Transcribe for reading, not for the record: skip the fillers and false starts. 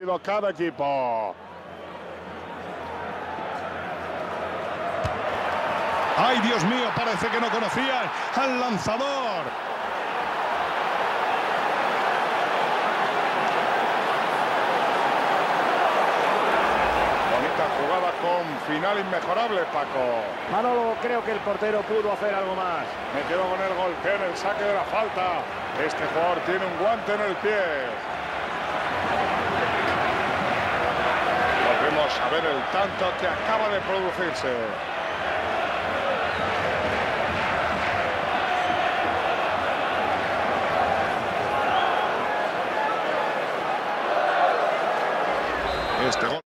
Cada equipo. ¡Ay, Dios mío! Parece que no conocían al lanzador. Bonita jugada con final inmejorable, Paco. Manolo, creo que el portero pudo hacer algo más. Me quedo con el golpeo en el saque de la falta. Este jugador tiene un guante en el pie. Volvemos a ver el tanto que acaba de producirse. Este gol.